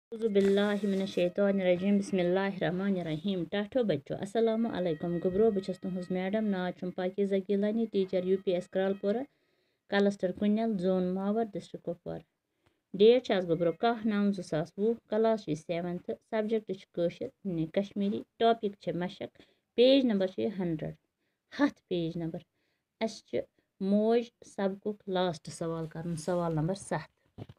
बिल्लाहिमिनश्शैतानिर्रजीम बिस्मिल्लाहिर्रहमानिर्रहीम टाठो बच्चों अस्सलामु अलैकुम गुब्रो बचस तुहज मैडम नाव छुम Pakeeza Gilani teacher UPS Kralpora cluster Kunnal zone Mawar district Kupwara date आज गुब्रो 10/9/2020 class 7th subject Kashmiri topic मशक पेज नंबर 100 पेज नंबर अस मौज सबक लास्ट सवाल कर सवाल नंबर 7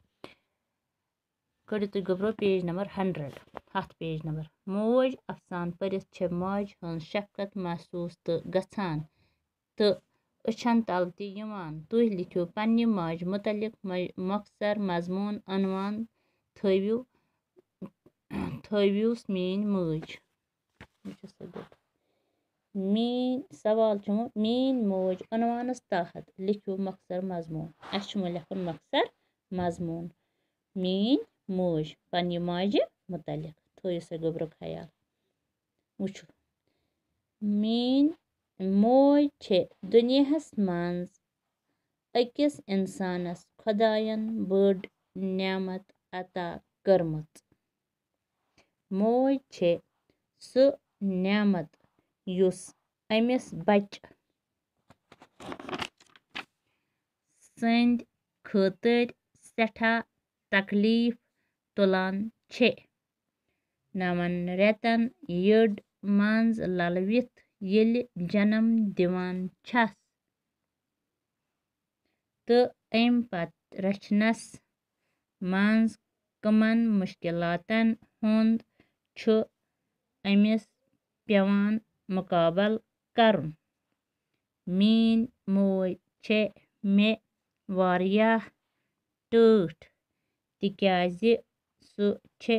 कड़ो तुम गोब्रो पेज नंबर 100 पेज नंबर मौज अफसान परित माज हन शफकत महसूस तो गछान तो अछन तल तुह लिखो पन्ने माज मुतलिक मखसर मजमून अनवान थविस मीन मौज मीन सवाल मीन मौज अनवानस तहत लिखो मखसर मजमून अस लिखन मखसर मजमून मीन मौज पन्ने माजे मुतलिक थो सा गोब्रो ख्याल वुचो मीन मौज छे दुनियास मंज अकिस इंसानस खुदायन बड़ नेमत अता करमत मौज छे सु नेमत युस अमिस बच संद खतर सठा तकलीफ तुलान छे नवन रेतन यड मंज ललवित येल जन्म दिवान छस तो अम पत रचनस मंज कमन मुश्किलातन हुंद छु अमिस पेवान मुकाबल करुन मीन मौज छे मे वारियाह टूठ तिक्याज सु छे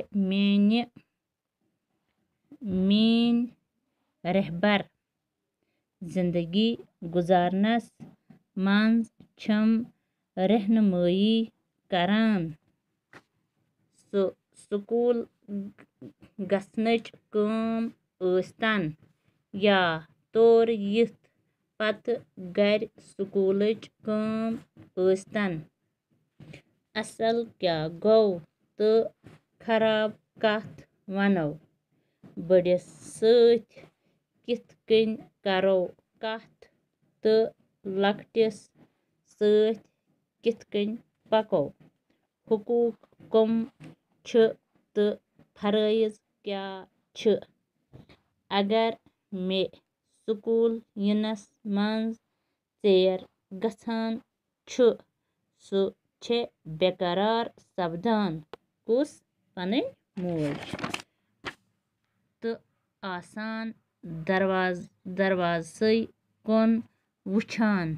मीन रहबर जिंदगी गुजारनस मंज छम रहनुमाई करान सु स्कूल गसनच काम स्तन या तौर यिथ पत घर स्कूलच काम स्तन असल क्या गो तो खराब कथ वनो बड़िस सत किथ कन करो कथ तो लकटिस सत किथ कन पको हुकूक कम छ तो फराइज क्या छ अगर मे स्कूल यिनस मंज चेर गछान छु सु छे बेकरार सपदान कुस पन मौज तो आसान दरवाजे कुन वुछान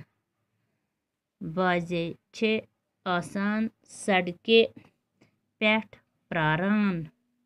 बाजे छे आसान सड़के पेठ प्रारान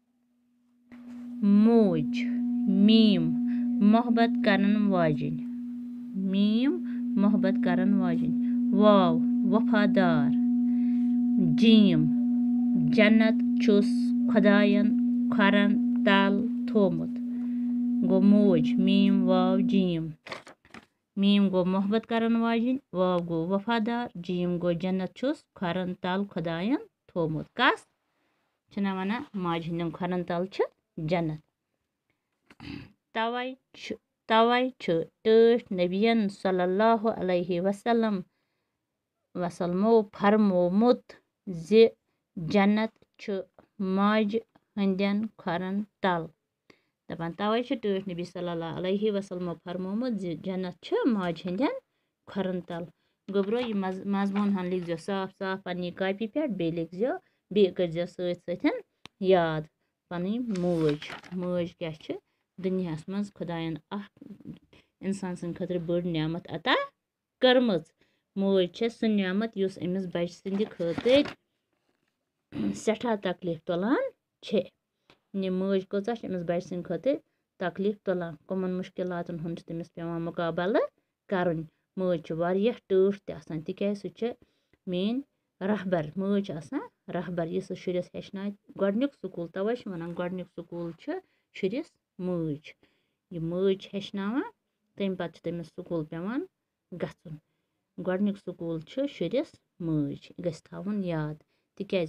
मौज मीम मोहब्बत करन वाजिन मीम मोहब्बत करन वाजिन वाव वफादार जीम जन्नत छुस खुदायन खरन तल थोमुत गो मौज मीम वाव जीम मीम गो मोहब्बत करन वाजिन वाव गो वफादार जीम गो जन्नत छुस खरन तल खुदायन थोमुत कस छना वना माज हिंदम खरन तल छ जन्नत तवै छ टठ नबियन सल्लल्लाहु अलैहि वसल्लमो फरमोमुत जे जन्नत छ माज हंदन खरन तल दपान तवै छ टठ नबी सल्लल्लाहु अलैहि वसल्लमो फरमोमुत जे जन्नत छ माज हंदन खरन तल गोब्रो ये मजमून हन लिख साफ साफ पन्नी कॉपी पे बे लिख बे कर सतन याद पनी मौज मौज क्या छ दुनियास मज खुदायन इंसान सन खतर बड़ नेमत अता करमच मौज छ सु नेमत युस अमिस बच सिंद खतर सठा तकलीफ तुलान छे ये मौज कोचा छ अमिस बच सिंद खतर तकलीफ तुलान कमन मुश्किलातन हुन छ तमिस पेवान मुकाबल करन मौज छ वारिया टूठ त आसान तिकैज सु छ मेन रहबर मौज आसान रहबर ये शुरस हेचना गडनुक स्कूल तवै छ वनान गडनुक स्कूल छ शुरस मौज ये मौज हेचनावान तम पत छ तमिस स्कूल पेवान गछुन गडनुक स्कूल छ शुरस मौज गछ थावन याद तिकैज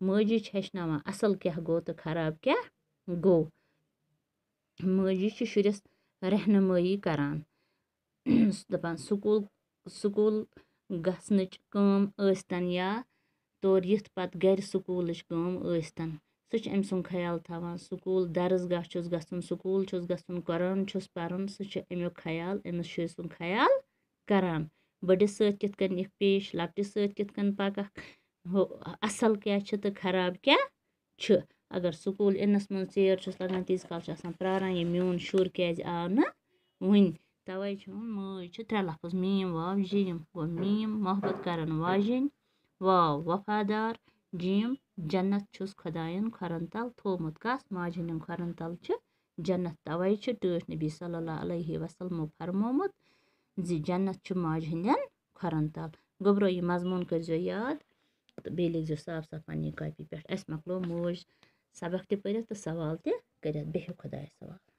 ماجی چھِ ہیٚچھناوان اَصٕل کیٛاہ گوٚو تہٕ خراب کیٛاہ گوٚو ماجی چھِ شُرِس رہنمٲیی کران دَپان سکوٗل گژھنٕچ کٲم ٲسۍتن یا تورٕ یِتھ پتہٕ گَرِ سکوٗلٕچ کٲم ٲسۍتن سُہ چھُ أمۍ سُنٛد خیال تھاوان سکوٗل درسگاہ چھُس گژھُن سکوٗل چھُس گژھُن قرآن چھُس پَرُن سُہ چھُ امیُک خیال أمِس شُرۍ سُنٛد خیال کران بٔڑِس سۭتۍ کِتھ کٔنۍ یِکھ پیش لۄکٹِس سۭتۍ کِتھ کٔنۍ پَکَکھ اَصٕل کیٛاہ چھِ تہٕ خراب کیٛاہ چھُ اگر سکوٗل یِنَس منٛز ژیر چھُس لَگان تیٖتِس کال چھُ آسان پیٛاران یہِ میون شُر کیٛازِ آو نہٕ وٕنۍ تَوَے چھُ مٲج چھِ 3 لفظ میٖم واو جیٖم گوٚو میٖم محبت کرن واجِنۍ واو وفادار جیٖم جنت چھُس خۄدایَن کھۄرَن تل تھوٚومُت کَس ماجہِ ہِنٛدٮ۪ن کھۄرَن تل چھِ جنت تَوَے چھِ ٹٲٹھۍ نبی صلی اللہ علیہ وسلمو فرمومُت زِ جنت چھُ ماجہِ ہِنٛدٮ۪ن کھۄرَن تل گوٚبرو یہِ مضموٗن کٔرۍزیو یاد تہٕ بیٚیہِ لیکھزیو صاف صاف پنٛنہِ کاپی پٮ۪ٹھ اَسہِ مۄکلو موج سبق تہِ پٔرِتھ تہٕ سوال تہِ کٔرِتھ بِہِو خۄدایَس حوال